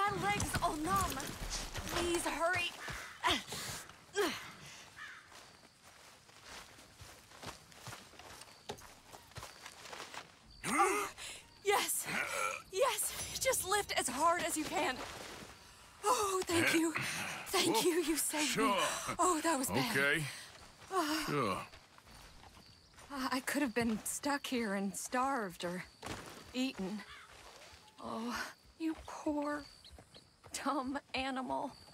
My legs all numb. Please hurry. Oh, yes. Yes. Just lift as hard as you can. Oh, thank you. Thank you. You saved me. Oh, that was bad. Okay. Sure. I could have been stuck here and starved or eaten. Oh, you poor, dumb animal.